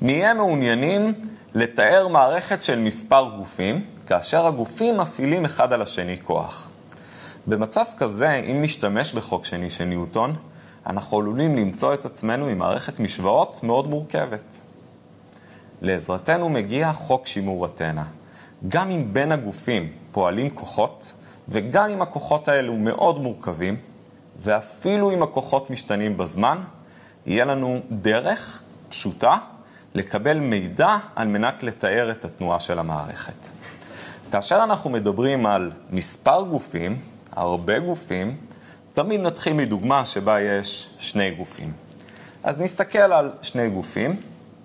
נהיה מעוניינים לתאר מערכת של מספר גופים, כאשר הגופים מפעילים אחד על השני כוח. במצב כזה, אם נשתמש בחוק שני של ניוטון, אנחנו עלולים למצוא את עצמנו עם מערכת משוואות מאוד מורכבת. לעזרתנו מגיע חוק שימור אתנה. גם אם בין הגופים פועלים כוחות, וגם אם הכוחות האלו מאוד מורכבים, ואפילו אם הכוחות משתנים בזמן, יהיה לנו דרך פשוטה לקבל מידע על מנת לתאר את התנועה של המערכת. כאשר אנחנו מדברים על מספר גופים, הרבה גופים, תמיד נתחיל מדוגמה שבה יש שני גופים. אז נסתכל על שני גופים,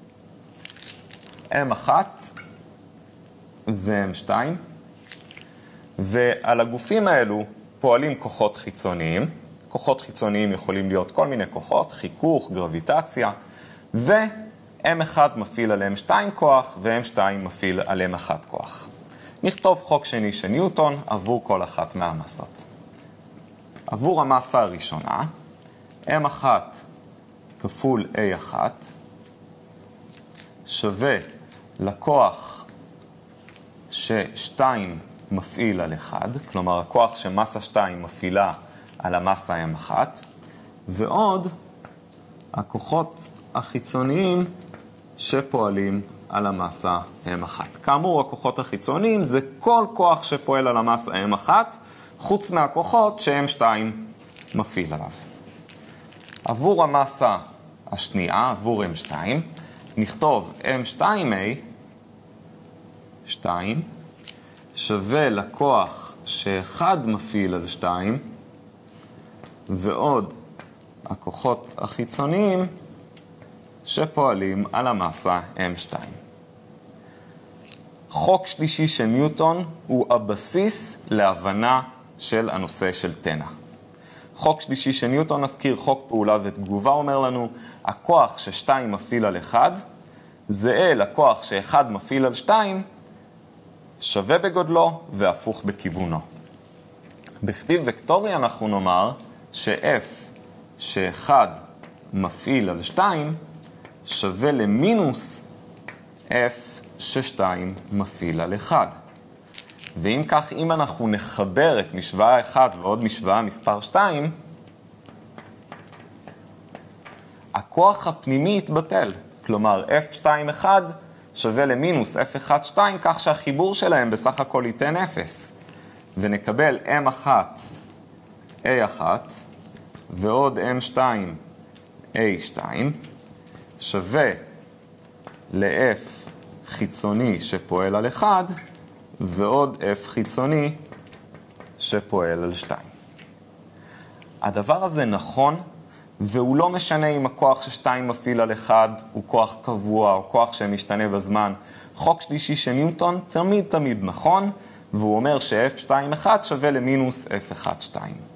M1 ו-M2, ועל הגופים האלו פועלים כוחות חיצוניים. כוחות חיצוניים יכולים להיות כל מיני כוחות, חיכוך, גרביטציה, ו-M1 מפעיל על M2 כוח, ו-M2 מפעיל על M1 כוח. נכתוב חוק שני של ניוטון עבור כל אחת מהמסות. עבור המסה הראשונה, M1 כפול A1 שווה לכוח ש2 מפעיל על 1, כלומר הכוח שמסה 2 מפעילה על המסה M1, ועוד הכוחות החיצוניים שפועלים על המסה M1. כאמור, הכוחות החיצוניים זה כל כוח שפועל על המסה M1, חוץ מהכוחות ש-M2 מפעיל עליו. עבור המסה השנייה, עבור M2, נכתוב M2A 2 שווה לכוח ש1 מפעיל על 2, ועוד הכוחות החיצוניים שפועלים על המסה M2. חוק שלישי של ניוטון הוא הבסיס להבנה של הנושא של תנע. חוק שלישי של ניוטון, נזכיר, חוק פעולה ותגובה, אומר לנו, הכוח ש2 מפעיל על 1, זהה לכוח ש1 מפעיל על 2, שווה בגודלו והפוך בכיוונו. בכתיב וקטורי אנחנו נאמר ש-F ש1 מפעיל על 2 שווה למינוס F ש2 מפעיל על 1. ואם כך, אם אנחנו נחבר את משוואה 1 ועוד משוואה מספר 2, הכוח הפנימי יתבטל. כלומר, F21 שווה למינוס F12, כך שהחיבור שלהם בסך הכל ייתן 0. ונקבל M1 A1 ועוד M2 A2 שווה ל-F חיצוני שפועל על 1 ועוד F חיצוני שפועל על 2. הדבר הזה נכון, והוא לא משנה אם הכוח ש2 מפעיל על 1 הוא כוח קבוע או כוח שמשתנה בזמן. חוק שלישי של ניוטון תמיד נכון, והוא אומר ש-F21 שווה למינוס F12.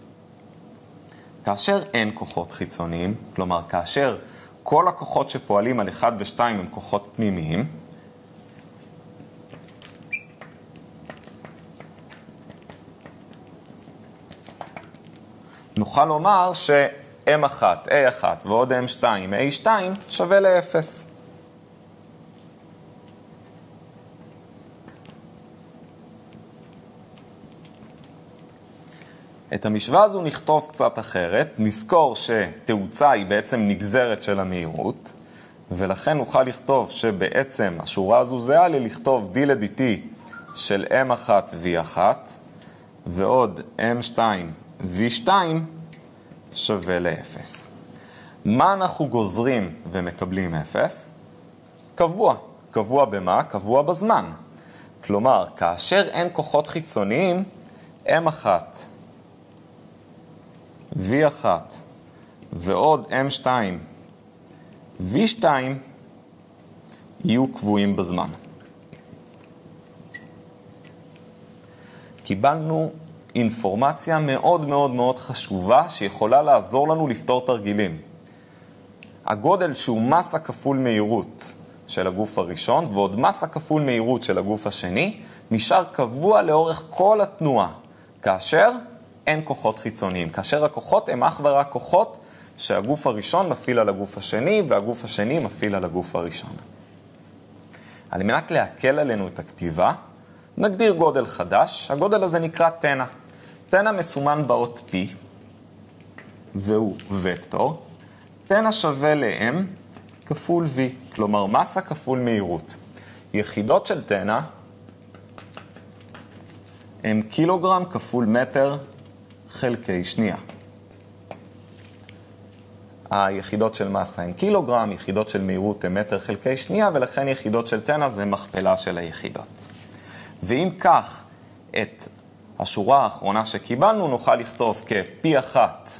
כאשר אין כוחות חיצוניים, כלומר כאשר כל הכוחות שפועלים על 1 ו-2 הם כוחות פנימיים, נוכל לומר ש-M1, A1 ועוד M2, A2 שווה ל-0. את המשוואה הזו נכתוב קצת אחרת. נזכור שתאוצה היא בעצם נגזרת של המהירות, ולכן נוכל לכתוב שבעצם השורה הזו זהה לכתוב d ל-dt של M1 V1 ועוד M2 V2 שווה ל-0. מה אנחנו גוזרים ומקבלים 0? קבוע. קבוע במה? קבוע בזמן. כלומר, כאשר אין כוחות חיצוניים, M1 V1 ועוד M2 V2 יהיו קבועים בזמן. קיבלנו אינפורמציה מאוד חשובה שיכולה לעזור לנו לפתור תרגילים. הגודל שהוא מסה כפול מהירות של הגוף הראשון ועוד מסה כפול מהירות של הגוף השני נשאר קבוע לאורך כל התנועה, כאשר אין כוחות חיצוניים, כאשר הכוחות הם אך ורק כוחות שהגוף הראשון מפעיל על הגוף השני והגוף השני מפעיל על הגוף הראשון. על מנת להקל עלינו את הכתיבה, נגדיר גודל חדש. הגודל הזה נקרא תנע. תנע מסומן באות P, והוא וקטור. תנע שווה ל-M כפול V, כלומר מסה כפול מהירות. יחידות של תנע הם קילוגרם כפול מטר חלקי שנייה. היחידות של מסה הן קילוגרם, יחידות של מהירות הן מטר חלקי שנייה, ולכן יחידות של תנע זה מכפלה של היחידות. ואם כך, את השורה האחרונה שקיבלנו נוכל לכתוב כ-P1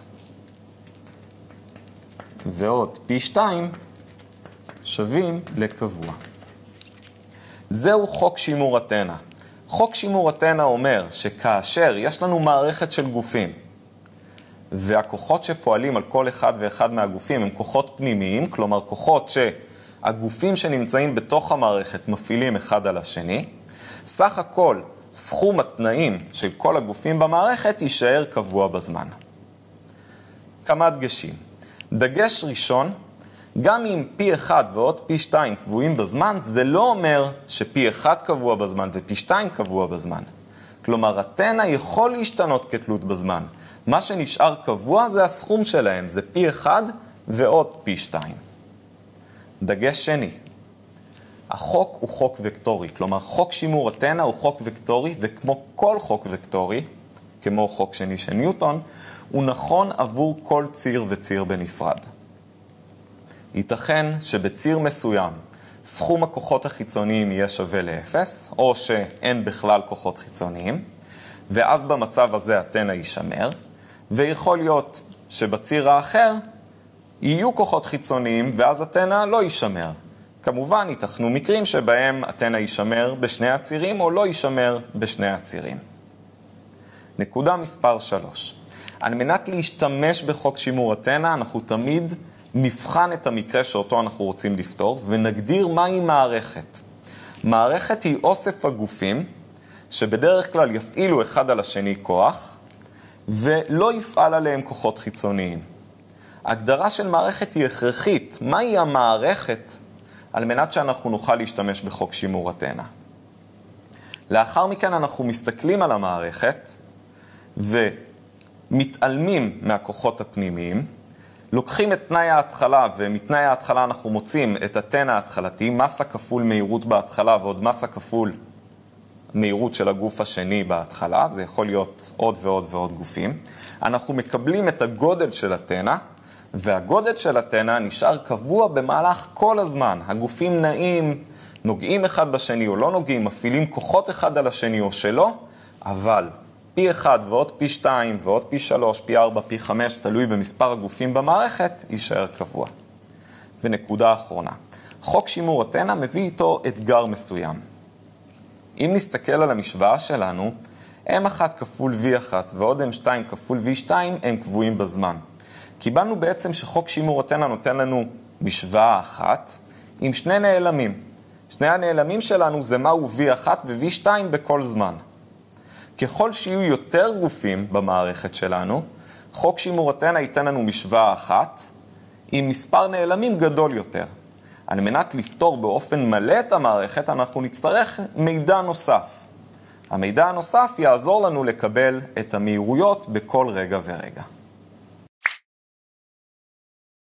ועוד P2 שווים לקבוע. זהו חוק שימור התנע. חוק שימור התנע אומר שכאשר יש לנו מערכת של גופים, והכוחות שפועלים על כל אחד ואחד מהגופים הם כוחות פנימיים, כלומר כוחות שהגופים שנמצאים בתוך המערכת מפעילים אחד על השני, סך הכל סכום התנאים של כל הגופים במערכת יישאר קבוע בזמן. כמה דגשים. דגש ראשון, גם אם P1 ועוד P2 קבועים בזמן, זה לא אומר ש-P1 קבוע בזמן ו-P2 קבוע בזמן. כלומר, התנע יכול להשתנות כתלות בזמן. מה שנשאר קבוע זה הסכום שלהם, זה P1 ועוד P2. דגש שני, החוק הוא חוק וקטורי, כלומר חוק שימור התנע הוא חוק וקטורי, וכמו כל חוק וקטורי, כמו חוק שני של ניוטון, הוא נכון עבור כל ציר וציר בנפרד. ייתכן שבציר מסוים סכום הכוחות החיצוניים יהיה שווה ל-0, או שאין בכלל כוחות חיצוניים, ואז במצב הזה התנע יישמר, ויכול להיות שבציר האחר יהיו כוחות חיצוניים, ואז התנע לא יישמר. כמובן, ייתכנו מקרים שבהם התנע יישמר בשני הצירים, או לא יישמר בשני הצירים. נקודה מספר 3. על מנת להשתמש בחוק שימור התנע, אנחנו תמיד נבחן את המקרה שאותו אנחנו רוצים לפתור, ונגדיר מהי מערכת. מערכת היא אוסף הגופים, שבדרך כלל יפעילו אחד על השני כוח, ולא יפעל עליהם כוחות חיצוניים. הגדרה של מערכת היא הכרחית. מהי המערכת? על מנת שאנחנו נוכל להשתמש בחוק שימור התנע. לאחר מכן אנחנו מסתכלים על המערכת, ומתעלמים מהכוחות הפנימיים, לוקחים את תנאי ההתחלה, ומתנאי ההתחלה אנחנו מוצאים את התנע ההתחלתי, מסה כפול מהירות בהתחלה, ועוד מסה כפול מהירות של הגוף השני בהתחלה, זה יכול להיות עוד ועוד ועוד גופים. אנחנו מקבלים את הגודל של התנע, והגודל של התנע נשאר קבוע במהלך כל הזמן. הגופים נעים, נוגעים אחד בשני או לא נוגעים, מפעילים כוחות אחד על השני או שלא, אבל P1 ועוד P2 ועוד P3, P4, P5, תלוי במספר הגופים במערכת, יישאר קבוע. ונקודה אחרונה. חוק שימור התנע מביא איתו אתגר מסוים. אם נסתכל על המשוואה שלנו, M1 כפול V1 ועוד M2 כפול V2 הם קבועים בזמן. קיבלנו בעצם שחוק שימור התנע נותן לנו משוואה אחת עם שני נעלמים. שני הנעלמים שלנו זה מהו V1 ו-V2 בכל זמן. ככל שיהיו יותר גופים במערכת שלנו, חוק שימור התנע ייתן לנו משוואה אחת עם מספר נעלמים גדול יותר. על מנת לפתור באופן מלא את המערכת, אנחנו נצטרך מידע נוסף. המידע הנוסף יעזור לנו לקבל את המהירויות בכל רגע ורגע.